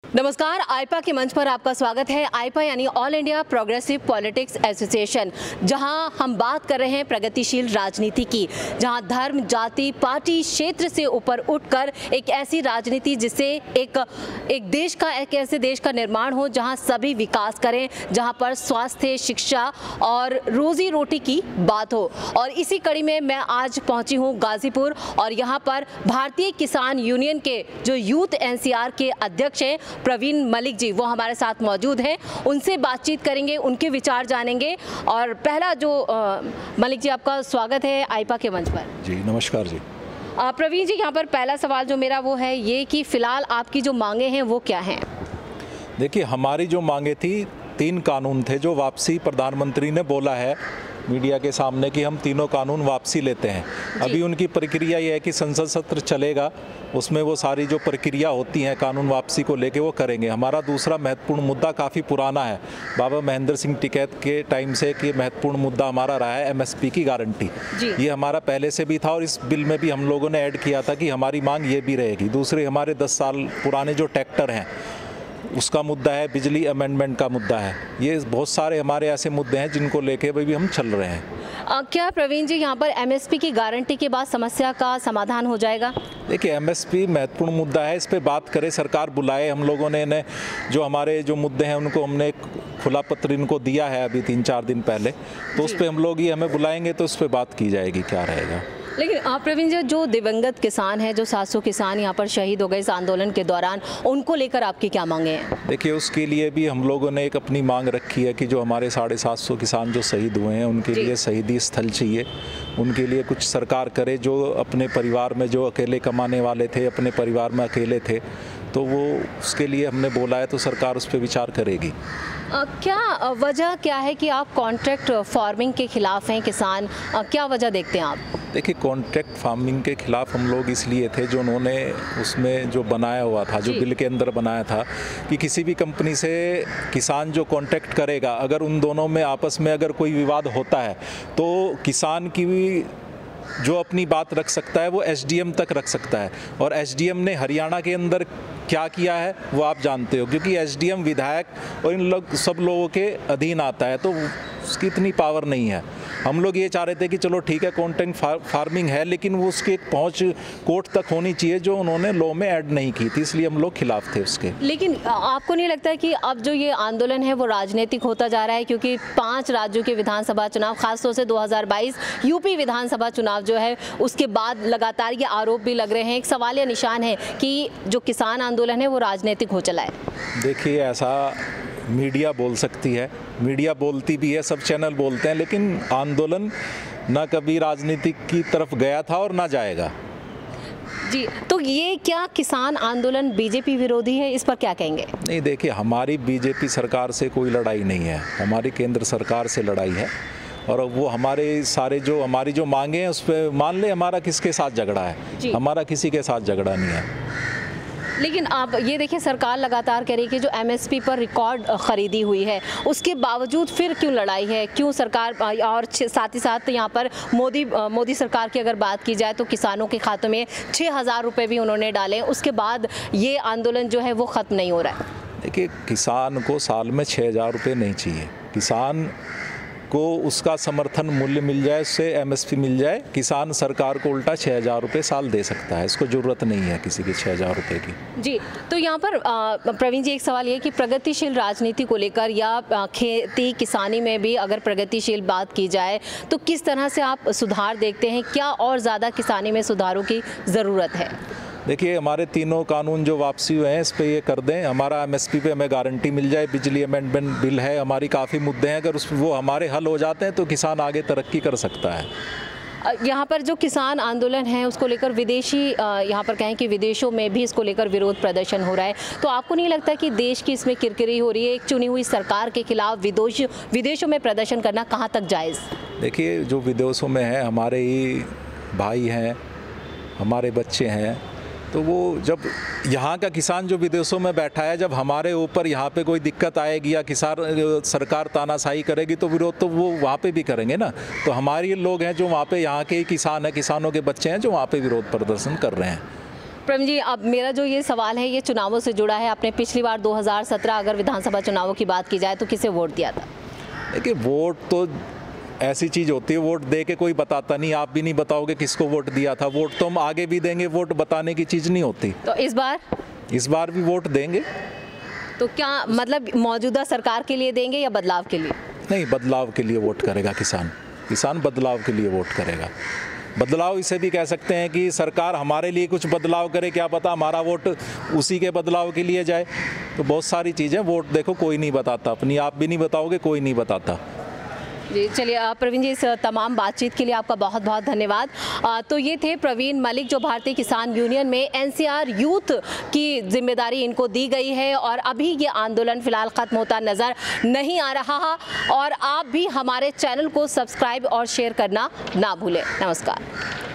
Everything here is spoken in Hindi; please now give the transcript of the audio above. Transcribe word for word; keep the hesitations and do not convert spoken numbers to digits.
नमस्कार, आईपा के मंच पर आपका स्वागत है। आईपा यानी all India progressive politics association, जहां हम बात कर रहे हैं प्रगतिशील राजनीति की, जहां धर्म, जाति, पार्टी, क्षेत्र से ऊपर उठकर एक ऐसी राजनीति जिससे एक एक देश का एक ऐसे देश का निर्माण हो जहां सभी विकास करें, जहां पर स्वास्थ्य, शिक्षा और रोजी रोटी की बात हो। और इसी कड़ी में मैं आज पहुंची हूं गाजीपुर, और यहां पर भारतीय किसान यूनियन के जो यूथ एनसीआर के अध्यक्ष हैं प्रवीण मलिक जी, वो हमारे साथ मौजूद हैं। उनसे बातचीत करेंगे, उनके विचार जानेंगे। और पहला जो आ, मलिक जी, आपका स्वागत है आईपा के मंच पर। जी नमस्कार जी। आ, प्रवीण जी, यहाँ पर पहला सवाल जो मेरा वो है ये कि फिलहाल आपकी जो मांगे हैं वो क्या हैं? देखिए, हमारी जो मांगे थी, तीन कानून थे जो वापसी प्रधानमंत्री ने बोला है मीडिया के सामने कि हम तीनों कानून वापसी लेते हैं। अभी उनकी प्रक्रिया ये है कि संसद सत्र चलेगा, उसमें वो सारी जो प्रक्रिया होती हैं कानून वापसी को लेके वो करेंगे। हमारा दूसरा महत्वपूर्ण मुद्दा काफ़ी पुराना है, बाबा महेंद्र सिंह टिकैत के टाइम से कि महत्वपूर्ण मुद्दा हमारा रहा है एमएसपी की गारंटी। ये हमारा पहले से भी था और इस बिल में भी हम लोगों ने ऐड किया था कि हमारी मांग ये भी रहेगी। दूसरे हमारे दस साल पुराने जो ट्रैक्टर हैं उसका मुद्दा है, बिजली अमेंडमेंट का मुद्दा है। ये बहुत सारे हमारे ऐसे मुद्दे हैं जिनको लेके भी हम चल रहे हैं। आ, क्या प्रवीण जी, यहाँ पर एमएसपी की गारंटी के बाद समस्या का समाधान हो जाएगा? देखिए, एमएसपी महत्वपूर्ण मुद्दा है, इस पे बात करें, सरकार बुलाए। हम लोगों ने इन्हें जो हमारे जो मुद्दे हैं उनको हमने एक खुला पत्र इनको दिया है अभी तीन चार दिन पहले, तो उस पर हम लोग ये हमें बुलाएंगे तो उस पर बात की जाएगी क्या रहेगा। लेकिन आप प्रवीण जी, जो दिवंगत किसान हैं, जो सात सौ किसान यहाँ पर शहीद हो गए इस आंदोलन के दौरान, उनको लेकर आपकी क्या मांगे हैं? देखिए, उसके लिए भी हम लोगों ने एक अपनी मांग रखी है कि जो हमारे साढ़े सात सौ किसान जो शहीद हुए हैं उनके लिए शहीदी स्थल चाहिए। उनके लिए कुछ सरकार करे। जो अपने परिवार में जो अकेले कमाने वाले थे, अपने परिवार में अकेले थे, तो वो उसके लिए हमने बोला है, तो सरकार उस पर विचार करेगी। आ, क्या वजह क्या है कि आप कॉन्ट्रैक्ट फार्मिंग के खिलाफ हैं किसान? आ, क्या वजह देखते हैं आप? देखिए, कॉन्ट्रैक्ट फार्मिंग के खिलाफ हम लोग इसलिए थे, जो उन्होंने उसमें जो बनाया हुआ था, जो बिल के अंदर बनाया था कि किसी भी कंपनी से किसान जो कॉन्ट्रैक्ट करेगा, अगर उन दोनों में आपस में अगर कोई विवाद होता है तो किसान की भी जो अपनी बात रख सकता है वो एसडीएम तक रख सकता है। और एसडीएम ने हरियाणा के अंदर क्या किया है वो आप जानते हो, क्योंकि एसडीएम विधायक और इन लोग सब लोगों के अधीन आता है, तो उसकी इतनी पावर नहीं है। हम लोग ये चाह रहे थे कि चलो ठीक है, कॉन्ट्रैक्ट फार्मिंग है, लेकिन वो उसकी एक पहुंच कोर्ट तक होनी चाहिए, जो उन्होंने लॉ में ऐड नहीं की थी, इसलिए हम लोग खिलाफ थे उसके। लेकिन आपको नहीं लगता है कि अब जो ये आंदोलन है वो राजनीतिक होता जा रहा है? क्योंकि पांच राज्यों के विधानसभा चुनाव, खासतौर से दो हज़ार बाईस यूपी विधानसभा चुनाव जो है, उसके बाद लगातार ये आरोप भी लग रहे हैं, एक सवाल या निशान है कि जो किसान आंदोलन है वो राजनीतिक हो चला है। देखिए, ऐसा मीडिया बोल सकती है, मीडिया बोलती भी है, सब चैनल बोलते हैं, लेकिन आंदोलन ना कभी राजनीति की तरफ गया था और ना जाएगा। जी, तो ये क्या किसान आंदोलन बीजेपी विरोधी है, इस पर क्या कहेंगे? नहीं, देखिए, हमारी बीजेपी सरकार से कोई लड़ाई नहीं है, हमारी केंद्र सरकार से लड़ाई है। और वो हमारे सारे जो हमारी जो मांगे हैं उस पर मान ले हमारा किसके साथ झगड़ा है, हमारा किसी के साथ झगड़ा नहीं है। लेकिन आप ये देखिए, सरकार लगातार कह रही है कि जो एमएसपी पर रिकॉर्ड खरीदी हुई है उसके बावजूद फिर क्यों लड़ाई है, क्यों सरकार? और साथ ही साथ यहाँ पर मोदी मोदी सरकार की अगर बात की जाए तो किसानों के खातों में छः हज़ार रुपये भी उन्होंने डाले, उसके बाद ये आंदोलन जो है वो ख़त्म नहीं हो रहा है। देखिए, किसान को साल में छः हज़ार रुपये नहीं चाहिए, किसान को उसका समर्थन मूल्य मिल जाए, उससे एमएसपी मिल जाए, किसान सरकार को उल्टा छः हज़ार रुपये साल दे सकता है, इसको ज़रूरत नहीं है किसी की छः हज़ार रुपये की। जी, तो यहाँ पर प्रवीण जी, एक सवाल ये कि प्रगतिशील राजनीति को लेकर या खेती किसानी में भी अगर प्रगतिशील बात की जाए तो किस तरह से आप सुधार देखते हैं? क्या और ज़्यादा किसानी में सुधारों की ज़रूरत है? देखिए, हमारे तीनों कानून जो वापसी हुए हैं इस पे ये कर दें, हमारा एमएसपी पे हमें गारंटी मिल जाए, बिजली अमेंडमेंट बिल है, हमारी काफ़ी मुद्दे हैं, अगर उस वो हमारे हल हो जाते हैं तो किसान आगे तरक्की कर सकता है। यहाँ पर जो किसान आंदोलन है उसको लेकर विदेशी यहाँ पर कहें कि विदेशों में भी इसको लेकर विरोध प्रदर्शन हो रहा है, तो आपको नहीं लगता कि देश की इसमें किरकिरी हो रही है? एक चुनी हुई सरकार के खिलाफ विदेश विदेशों में प्रदर्शन करना कहाँ तक जायज़? देखिए, जो विदेशों में है हमारे ही भाई हैं, हमारे बच्चे हैं, तो वो जब यहाँ का किसान जो विदेशों में बैठा है, जब हमारे ऊपर यहाँ पे कोई दिक्कत आएगी या किसान सरकार तानाशाही करेगी तो विरोध तो वो वहाँ पे भी करेंगे ना। तो हमारे लोग हैं जो वहाँ पे यहाँ के ही किसान हैं, किसानों के बच्चे हैं जो वहाँ पे विरोध प्रदर्शन कर रहे हैं। प्रवीण जी, अब मेरा जो ये सवाल है ये चुनावों से जुड़ा है। आपने पिछली बार दो हज़ार सत्रह अगर विधानसभा चुनावों की बात की जाए तो किसे वोट दिया था? देखिए, वोट तो ऐसी चीज़ होती है, वोट दे के कोई बताता नहीं, आप भी नहीं बताओगे किसको वोट दिया था। वोट तो हम आगे भी देंगे, वोट बताने की चीज़ नहीं होती। तो इस बार इस बार भी वोट देंगे। तो क्या मतलब मौजूदा सरकार के लिए देंगे या बदलाव के लिए? नहीं, बदलाव के लिए वोट करेगा किसान। किसान बदलाव के लिए वोट करेगा। बदलाव इसे भी कह सकते हैं कि सरकार हमारे लिए कुछ बदलाव करे, क्या पता हमारा वोट उसी के बदलाव के लिए जाए। तो बहुत सारी चीज़ें, वोट देखो कोई नहीं बताता, अपनी आप भी नहीं बताओगे, कोई नहीं बताता। जी चलिए प्रवीण जी, इस तमाम बातचीत के लिए आपका बहुत बहुत धन्यवाद। आ, तो ये थे प्रवीण मलिक, जो भारतीय किसान यूनियन में एनसीआर यूथ की जिम्मेदारी इनको दी गई है और अभी ये आंदोलन फिलहाल खत्म होता नज़र नहीं आ रहा है। और आप भी हमारे चैनल को सब्सक्राइब और शेयर करना ना भूलें। नमस्कार।